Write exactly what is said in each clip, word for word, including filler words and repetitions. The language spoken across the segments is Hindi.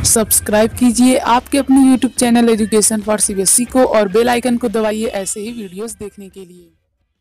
सब्सक्राइब कीजिए आपके अपने YouTube channel education for CBSE को और बेल आइकन को दबाइए ऐसे ही वीडियोस देखने के लिए।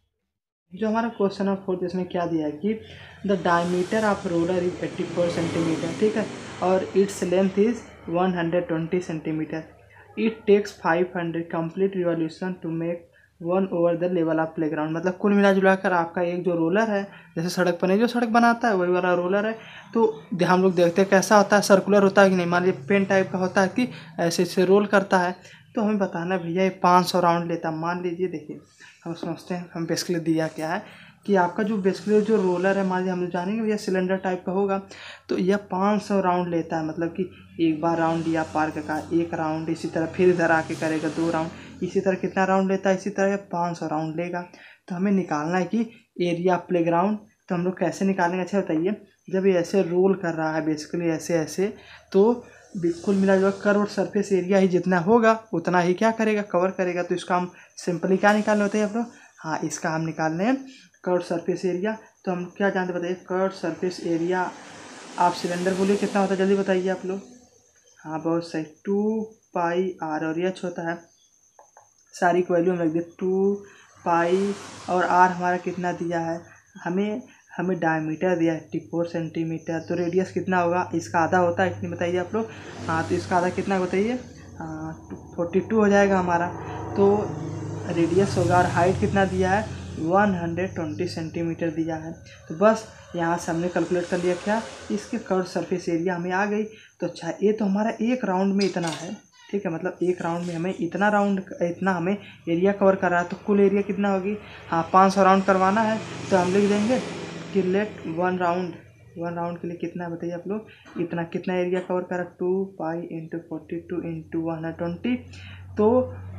जो हमारा क्वेश्चन ऑफ फोर्थ इसमें क्या दिया है कि the diameter of roller is eighty four centimetre, ठीक है, और its length is one hundred twenty centimetre. It takes five hundred complete revolution to make one over the level of playground. मतलब कुल मिला जुला कर आपका एक जो रोलर है, जैसे सड़क पर नहीं जो सड़क बनाता है वही वाला रोलर है, तो हम लोग देखते हैं कैसा होता है, सर्कुलर होता है कि नहीं। मान लीजिए पेन टाइप का होता है कि ऐसे ऐसे रोल करता है, तो हमें बताना भैया ये पाँच सौ राउंड लेता है। मान लीजिए देखिए हम समझते हैं, हम बेसिकली दिया क्या है कि आपका जो बेसिकली जो रोलर है, मान लीजिए हम जानेंगे भैया सिलेंडर टाइप का होगा, तो यह पाँच सौ राउंड लेता है। मतलब कि एक बार राउंड दिया पार्क का एक राउंड, इसी तरह फिर इधर आके करेगा दो राउंड, इसी तरह कितना राउंड लेता है, इसी तरह पाँच सौ राउंड लेगा। तो हमें निकालना है कि एरिया प्ले ग्राउंड। तो हम लोग कैसे निकालेंगे, अच्छा बताइए। जब ये ऐसे रोल कर रहा है बेसिकली ऐसे ऐसे, तो बिल्कुल मिला जुला कर्व सरफेस एरिया ही जितना होगा उतना ही क्या करेगा, कवर करेगा। तो इसका हम सिंपली क्या निकालने होते हैं आप लोग, हाँ इसका हम निकालने हैं कर्व सरफेस एरिया। तो हम क्या जानते बताइए, कर्व सरफेस एरिया आप सिलेंडर बोलिए कितना होता है, जल्दी बताइए आप लोग। हाँ बहुत सही, टू पाई आर, और यह होता है सारी की वैल्यू हम रख दिए टू पाई, और आर हमारा कितना दिया है, हमें हमें डायमीटर दिया है एट्टी फोर सेंटीमीटर। तो रेडियस कितना होगा, इसका आधा होता है कितनी बताइए आप लोग। हाँ तो इसका आधा कितना बताइए, हाँ फोर्टी टू हो जाएगा हमारा। तो रेडियस होगा, और हाइट कितना दिया है वन हंड्रेड ट्वेंटी सेंटीमीटर दिया है। तो बस यहाँ से हमने कैलकुलेट कर लिया क्या, इसके कर्व सरफेस एरिया हमें आ गई। तो अच्छा ये तो हमारा एक राउंड में इतना है, ठीक है, मतलब एक राउंड में हमें इतना राउंड इतना हमें एरिया कवर कर रहा है। तो कुल एरिया कितना होगी, हाँ पाँच सौ राउंड करवाना है। तो हम लिख देंगे कि let one round, one round के लिए कितना बताइए आप लोग, इतना कितना एरिया कवर करा, two pi into forty two into one hundred twenty. तो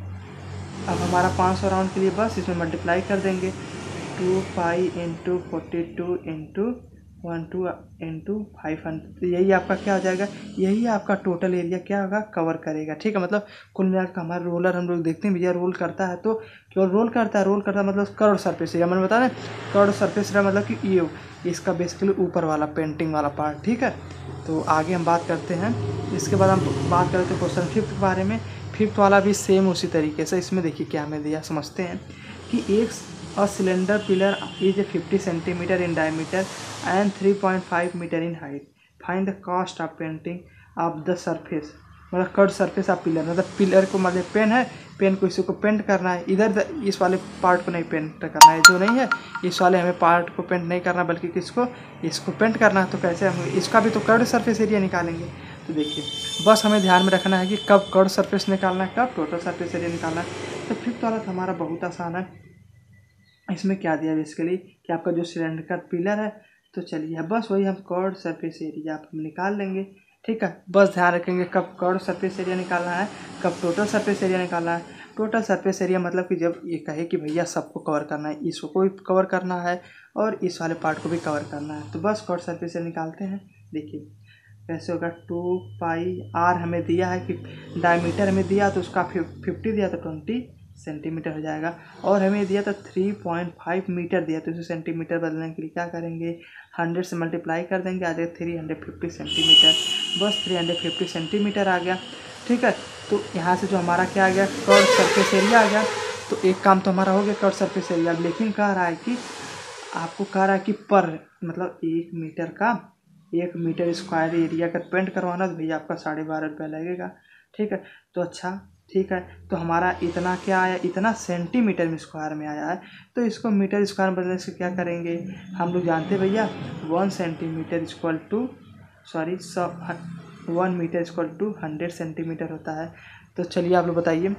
अब हमारा पाँच सौ राउंड के लिए बस इसमें मल्टीप्लाई कर देंगे, two pi into forty two into one two into five hundred. तो यही आपका क्या हो जाएगा, यही आपका टोटल एरिया क्या होगा, कवर करेगा, ठीक है। मतलब कुल मिलाकर हमारा रोलर हम लोग देखते हैं भैया रोल करता है, तो केवल रोल करता है, रोल करता है मतलब कर्व सरफेस एरिया, मैंने बता दें कर्व सरफेस एरिया मतलब कि ये इसका बेसिकली ऊपर वाला पेंटिंग वाला पार्ट, ठीक है। तो आगे हम बात करते हैं, इसके बाद हम बात करते हैं क्वेश्चन फिफ्थ के बारे में। फिफ्थ वाला भी सेम उसी तरीके से, इसमें देखिए क्या हमें दिया, समझते हैं कि एक A cylinder pillar is fifty centimeter in diameter and three point five meter in height. Find the cost of painting of the surface. मतलब कर्व सरफेस ऑफ पिलर, मतलब पिलर को मतलब पेन है, पेन को इसी को पेंट करना है, इधर इस वाले पार्ट को नहीं पेंट करना है, जो नहीं है इस वाले हमें पार्ट को पेंट नहीं करना बल्कि किसको, इसको पेंट करना है। तो कैसे हम इसका भी तो कर्व सरफेस एरिया निकालेंगे। तो देखिए बस हमें ध्यान में रखना है कि कब कर्व सरफेस निकालना है, कब टोटल सरफेस एरिया निकालना है। तो फिफ्थ वाला तो हमारा बहुत आसान है। इसमें क्या दिया बेसिकली कि आपका जो सिलेंडर का पिलर है, तो चलिए बस वही हम कर्व सरफेस एरिया आप निकाल लेंगे, ठीक है। बस ध्यान रखेंगे कब कर्व सरफेस एरिया निकालना है, कब टोटल सरफेस एरिया निकालना है। टोटल सरफेस एरिया मतलब कि जब ये कहे कि भैया सबको कवर करना है, इसको भी कवर करना है और इस वाले पार्ट को भी कवर करना है, तो बस कर्व सरफेस एरिया निकालते हैं। देखिए कैसे होगा, टू पाई आर हमें दिया है कि डायमीटर हमें दिया तो उसका फिफ्टी दिया तो ट्वेंटी सेंटीमीटर हो जाएगा, और हमें दिया था थ्री पॉइंट फाइव मीटर दिया, तो इसे सेंटीमीटर बदलने के लिए क्या करेंगे, हंड्रेड से मल्टीप्लाई कर देंगे, आ जाएगा थ्री हंड्रेड फिफ्टी सेंटीमीटर। बस थ्री हंड्रेड फिफ्टी सेंटीमीटर आ गया, ठीक है। तो यहाँ से जो हमारा क्या आ गया, कर्व सरफेस एरिया आ गया। तो एक काम तो हमारा हो गया कर्व सरफेस एरिया, लेकिन कह रहा है कि आपको कह रहा है कि पर मतलब एक मीटर का एक मीटर स्क्वायर एरिया का पेंट करवाना तो भैया आपका साढ़े बारह रुपये लगेगा, ठीक है। तो अच्छा ठीक है, तो हमारा इतना क्या आया, इतना सेंटीमीटर में स्क्वायर में आया है। तो इसको मीटर स्क्वायर बदलने से क्या करेंगे, हम लोग जानते हैं भैया one centimetre equal to sorry सौ one metre equal to hundred centimetre होता है। तो चलिए आप लोग बताइए,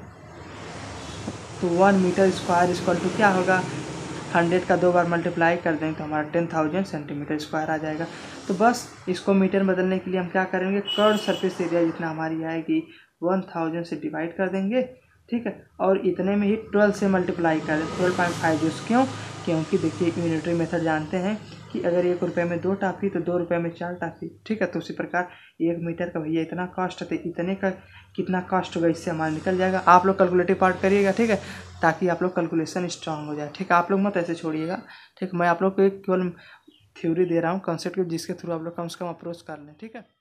तो one metre square equal to क्या होगा, हंड्रेड का दो बार मल्टीप्लाई कर देंगे तो हमारा टेन थाउजेंड सेंटीमीटर स्क्वायर आ जाएगा। तो बस इसको मीटर बदलने के लिए हम क्या करेंगे, कर्व सरफेस एरिया जितना हमारी आएगी वन थाउजेंड से डिवाइड कर देंगे, ठीक है, और इतने में ही ट्वेल्व से मल्टीप्लाई कर दें, ट्वेल्व पॉइंट फाइव जो क्यों, क्योंकि देखिए यूनिटरी मेथड जानते हैं कि अगर एक रुपये में दो टाफी तो दो रुपये में चार टाफी, ठीक है। तो उसी प्रकार एक मीटर का भैया इतना कॉस्ट है, इतने का कितना कॉस्ट होगा इससे हमारा निकल जाएगा। आप लोग कैलकुलेटिव पार्ट करिएगा, ठीक है, ताकि आप लोग कैलकुलेशन स्ट्रांग हो जाए, ठीक है। आप लोग मत ऐसे छोड़िएगा, ठीक। मैं आप लोग को एक केवल थ्योरी दे रहा हूँ, कॉन्सेप्ट जिसके थ्रू आप लोग कम से कम अप्रोच कर लें, ठीक है।